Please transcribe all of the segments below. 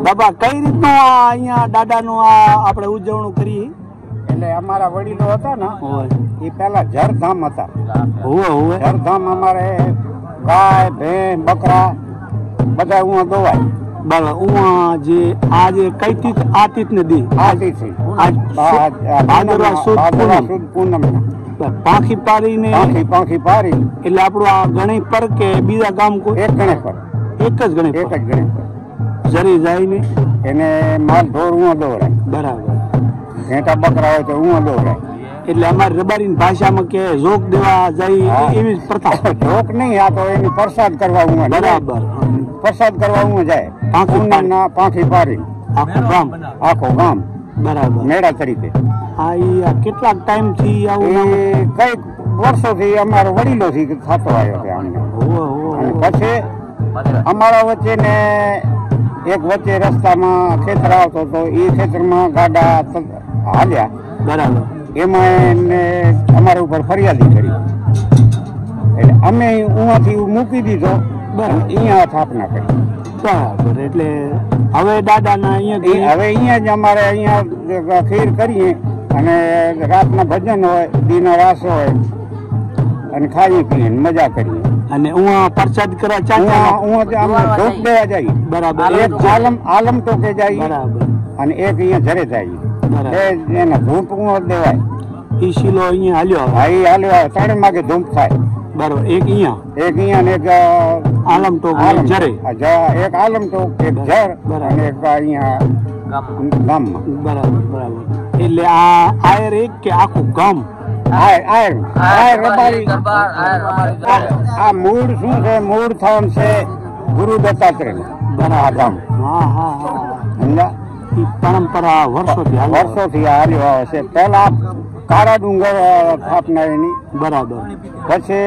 બાબા કઈ રીતનું અહીંયા દાદાનું આપણે ઉજવણું કરીએ? એટલે અમારા વડીલો હતા ને એ પેલા જરધામ હતા. જરધામ અમારે ગાય ભેં બકરા બધા ઉવા દોવાય. બરાબર. ઉવા જે આ જે કઈ તીથ આ તીથ ને દી આ તીથ ભાદરવા સુદ પૂનમ પાંખી પાડીને પાંખી પાડી એટલે આપણું આ ગણેશ પર કે બીજા ગામ કોઈ એક ગણેશ પર એક જ ગણેશ એક જ ગણેશ પર જરી જાય ને એને માલ ઢોર ઉવા દોરાય. બરાબર. ઘેટા બકરા હોય તો ઉવા દોરાય. એટલે અમારી રબારી ભાષામાં કે જોક દેવા જાય એવી પ્રથા. જોક નહીં, આ તો એની પ્રસાદ કરવા ઉવા. બરાબર. પ્રસાદ કરવા ઉવા જાય. પાંખી પાડી આખો ગામ બરાબર મેળા તરીકે. હા, કેટલાક ટાઈમ થી આવું કઈક વર્ષોથી અમારો વડીલો થી થતો આવ્યો છે અમને. પછી અમારા વચ્ચે ને એક વચ્ચે રસ્તામાં ખેતર આવતો હતો, એ ખેતરમાં ગાડા હાલ્યા. બરાબર. એમાં અમારા ઉપર ફરિયાદી કરી એટલે અમે ઉવાથી મૂકી દીધો. અહીંયા સ્થાપના કરી. બરાબર. એટલે હવે દાદાના અહીંયા હવે અહીંયા જ અમારે અહીંયા ખીર કરીએ અને રાતના ભજન હોય, દીનો રાસ હોય અને ખાઈએ પીએ મજા કરીએ. અને ઉવા પ્રસાદ કરવા ધૂપ દેવા જઈએ. બરાબર. એક આલમ ટોકે જઈએ. બરાબર. અને એક અહીંયા ઘરે જઈએ. એના ધૂપ ઉવા દેવાય. ઈ શીલો અહીંયા હાલ્યો. હા, એ હાલ્યો. 3 વાગે ધૂપ થાય. બરાબર. એક અહીંયા ને એક આલમ ટોક જરે. એક આલમ ટોક, એક જર અને એક અહીંયા ગામમાં. બરાબર. બરાબર. એટલે આ આયર એક કે આખું ગામ? આ મૂળ શું છે? મૂળ થાન છે ગુરુ દત્તાત્રેય. બરાબર. હા હા હા. પરંપરા વર્ષોથી હાલ્યો આવે છે. પેલા કાળા ડુંગર સ્થાપના એની. બરાબર. પછી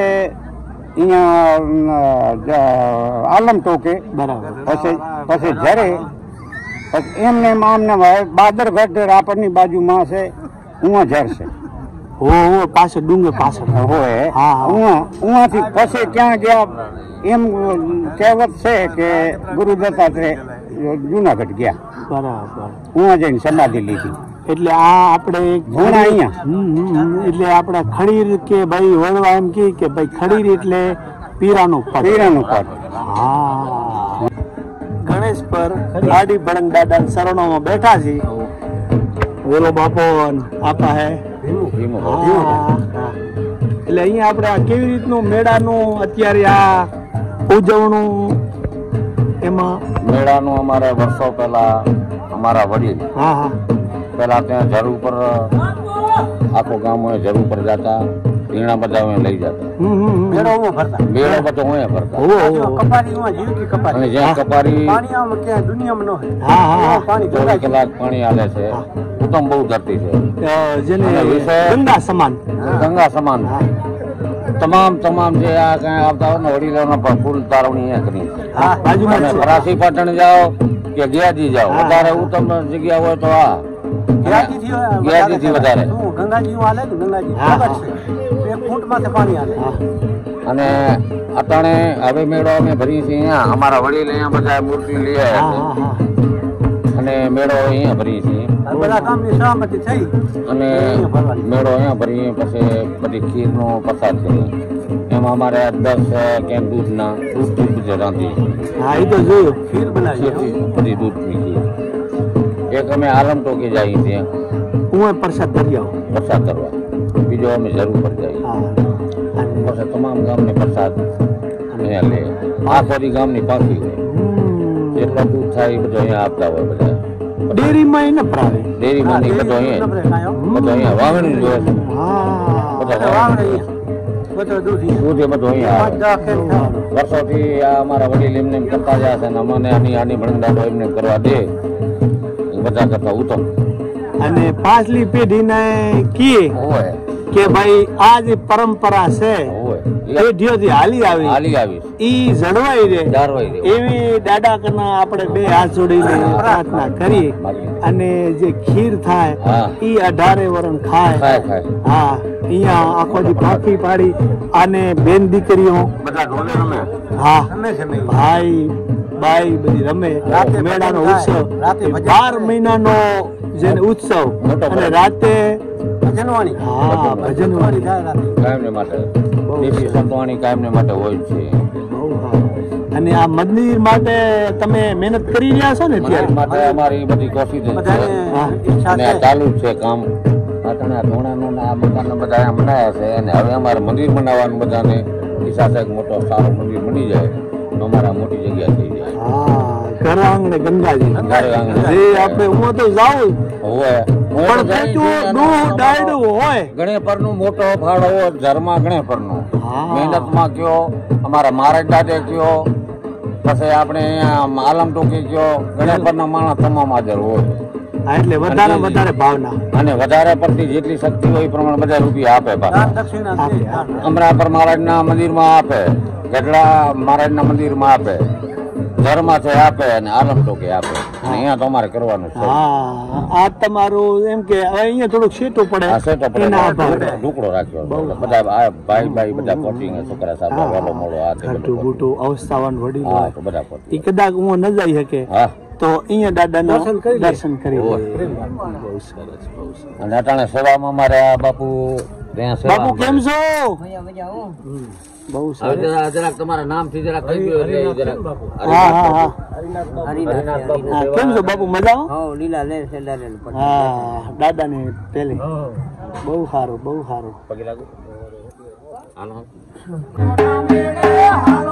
અહીંયા આલમ ટોકે. બરાબર. પછી જરે. પછી એમને આમને બાદરગઢ રાપરની બાજુમાં છે ઉવા જર છે. પાછળ ડુંગર પાછળ હોય. ઉવાથી પછી ક્યાં ગયા એમ કહેવત છે કે ગુરુ દત્તાત્રેય જુનાગઢ ગયા. બરાબર. ઉવા જઈને સમાધિ લીધી. એટલે આ આપણે અહીંયા એટલે આપણે ખડીર કે ભાઈ વળવા એમ કે ભાઈ ખડીર એટલે પીરાનું પદ. હા. ગણેશ પર આડી ભડંગ દાદા શરણોમાં બેઠા છે. બોલો બાપો આપા હે. એટલે અહીંયા આપણે કેવી રીતનું મેળાનું અત્યારે આ ઉજવણું એમાં મેળાનું અમારે વર્ષો પહેલા અમારા વડીલ પેલા ત્યાં જરૂર પર આખો ગામ જરૂર પર જતા. રીણા બધા લઈ જતા. મેળો બધો ફરતા. અને જ્યાં કપારી 24 કલાક પાણી હાલે છે. ઉત્તમ બહુ ધરતી છે. ગંગા સમાન તમામ જે આ કઈ આવતા હોય ને વડીલોના પણ ફૂલ તારવણી કરી. ફરાસી પાટણ જાઓ કે ગયાજી જાઓ, વધારે ઉત્તમ જગ્યા હોય તો આ ગયાજી થી વધારે. અને અટાણે હવે મેળો અમે ભરીએ છીએ અહીંયા. અમારા વડીલ અહીંયા બધા મૂર્તિ લઈ આવ્યા છે અને મેળો અહીંયા ભરીએ છીએ. અને મેળો અહીંયા ભરીએ પછી બધી ખીરનો પ્રસાદ કરીએ. એમાં અમારે 10 કેન દૂધ રાંધીએ. ખીર બનાવીએ. બધી દૂધની ખીર. એક અમે આલમ ટોકી જઈએ ત્યાં પ્રસાદ કરવા. બીજો અમે જરૂર પર જઈએ. પછી તમામ ગામને પ્રસાદ અહીંયા લે. આખોરી ગામની પાકી હોય. જેટલો દૂધ થાય એ બધું અહીંયા આપતા હોય બધા. ડેરીમાં ન પ્રાવે. ડેરીમાં નહીં, બધું અહીંયા વાવણી જોઈએ છે. દૂધ એ બધું અહીંયા વર્ષોથી આ અમારા વડીલ એમને કરતા જાય છે. અમને આની ભણદાડો એમને કરવા દે બધા કરતા ઉત્તમ. અને પાછલી પેઢીને હોય કે ભાઈ આ જે પરંપરા છે પેઢીઓથી હાલી આવી ઈ જળવાઈ રહે એવી દાદા કરના આપણે 2 હાથ જોડીને પ્રાર્થના કરીએ. અને જે ખીર થાય ઈ 18 વરણ ખાય. હા, અહીંયા આખો દી પાકી પાડી અને બેન દીકરીઓ બધા ઢોલે રમે. હા ભાઈ બાઈ બધી રમે મેળાનો ઉત્સવ 12 મહિનાનો જે ઉત્સવ અને રાતે ભજનવાણી કાયમને માટે સંતવાણી કાયમને માટે હોય છે. અને આ મંદિર માટે તમે મહેનત કરી રહ્યા છો ને અત્યારે માટે અમારી બધી કોશિશ છે ચાલુ છે કામ. ધોણાનું આ મકાન બધા બનાવ્યા છે અને હવે અમારે મંદિર બનાવવાનું બધાને ઈચ્છા છે. મોટો સારો મંદિર બની જાય તો અમારા મોટી જગ્યા થઈ જાય. ઘર આંગણે ગંગાજી આપણે હું તો જાઉં હોય ગણેપર નું મોટો ફાળો ઘરમાં ગણેપર નું મહેનત માં કયો અમારા મહારાજ દાદે કયો પછી આપણે અહીંયા આલમ ટોકી કયો ગણેપર ના માણસ તમામ હાજર હોય. એટલે વધારે ભાવના અને વધારે પડતી જેટલી શક્તિ હોય એ પ્રમાણે બધા રૂપિયા આપે. અમરાપર મહારાજ ના મંદિર માં આપે, ગઢડા મહારાજ ના મંદિર માં આપે, ઘરમાંથી આપે અને આલમ ટોકે આપે. અહીંયા તમારે કરવાનું છે. આ તમારું એમ કે અહીંયા થોડુંક સેટું પડે ઢુકડો રાખ્યો બધા ભાઈ બધા કોચિંગ છોકરા સાથે વેલો મોડો આ અવસ્થાવાન વડીલો બધા એ કદાચ હું ન જઈ શકે તો અહીંયા દાદાનું દર્શન કરી. અને અટાણે સેવામાં અમારે આ બાપુ કેમ છો? બહુ સરસ. જરાક તમારા નામથી જરાક કહી દો એટલે જરાક. કેમ છો બાપુ? મજા? લીલા લે છે દાદા ને પેલે બહુ સારું બહુ સારું. પગે લાગુ.